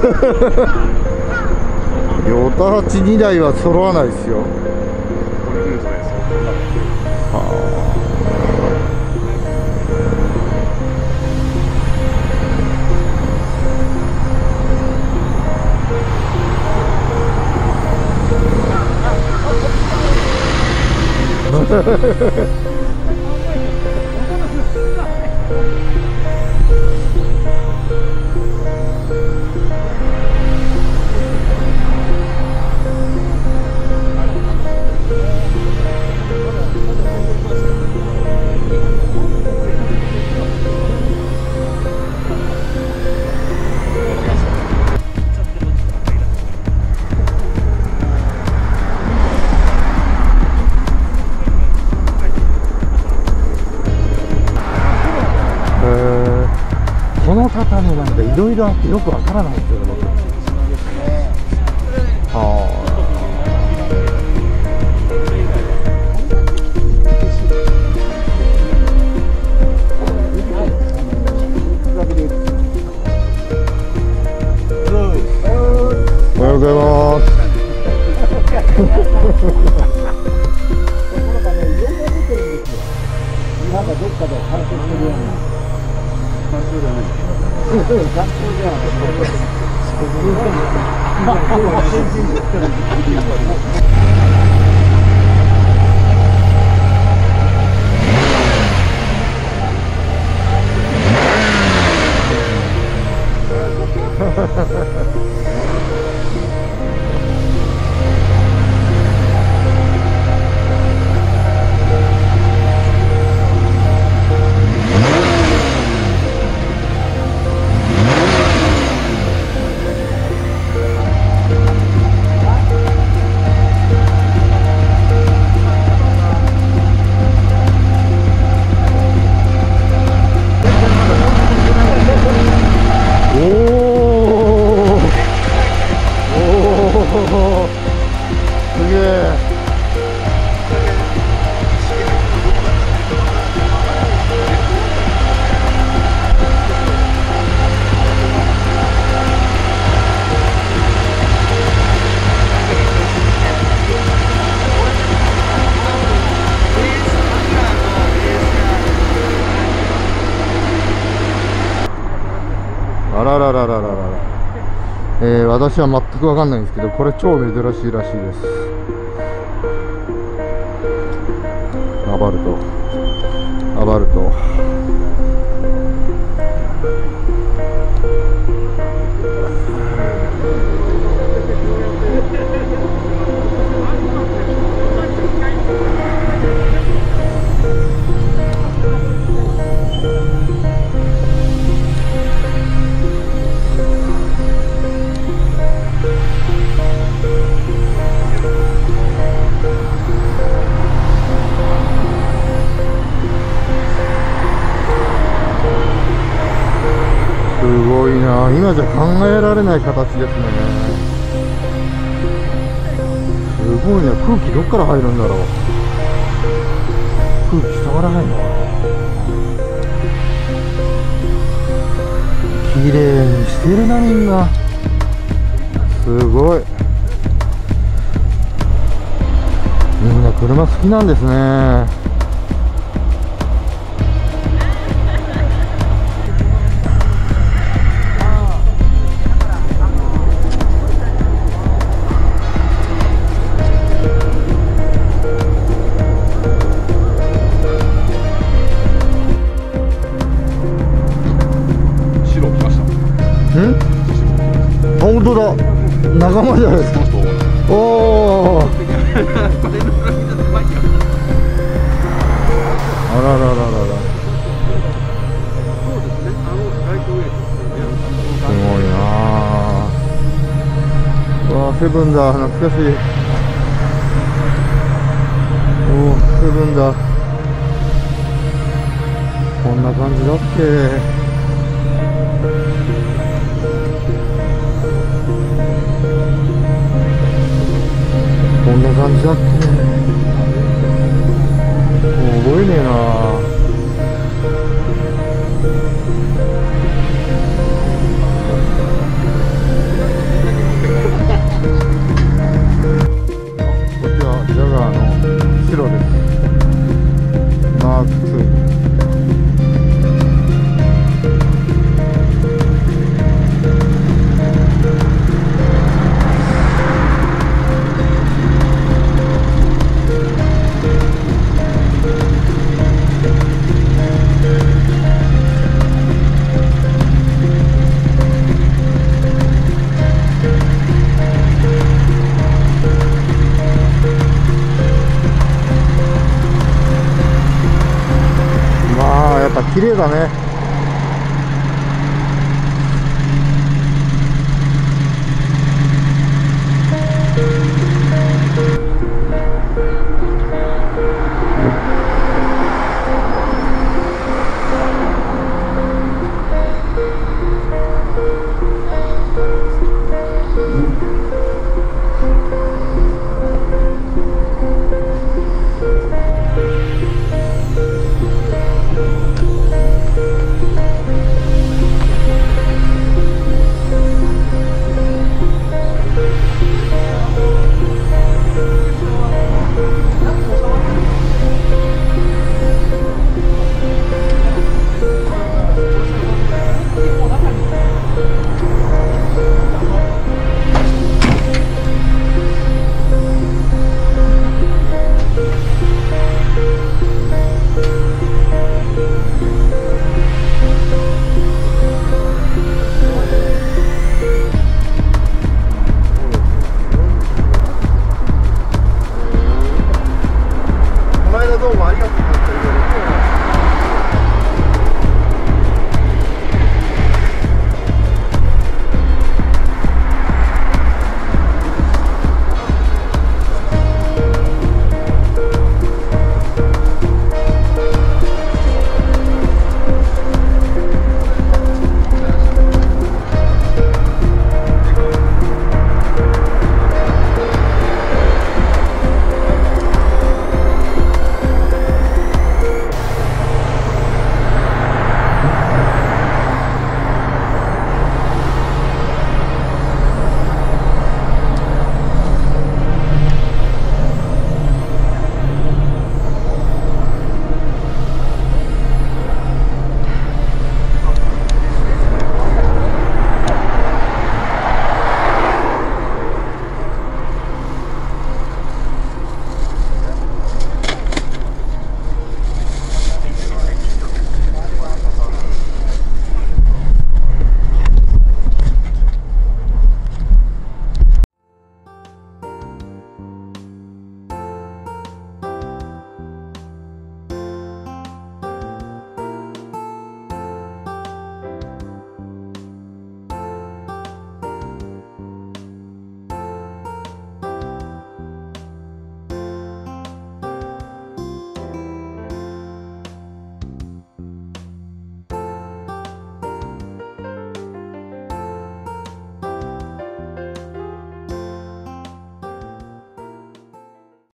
ヨタ8 2台は揃わないですよ。 この方ね、なんかいろいろあってよくわからないんですよ、僕。 おはようございます。 なんかどっかで観光するような。観光じゃない。観光じゃない。 あららららららら、私は全く分かんないんですけど、これ超珍しいらしいです。アバルト、アバルト。すごいな、今じゃ考えられない形ですね。すごいな、空気どっから入るんだろう。空気下から入るのかな。綺麗にしてるな、みんな。すごい。みんな車好きなんですね。あ、本当だ。仲間じゃないですか。おお。あららららら。すごいなあ。わあ、セブンだ。懐かしい。おお、セブンだ。こんな感じだっけ。こんな感じだっけ。もう覚えねえな。 あ普通に。まあやっぱ綺麗だね。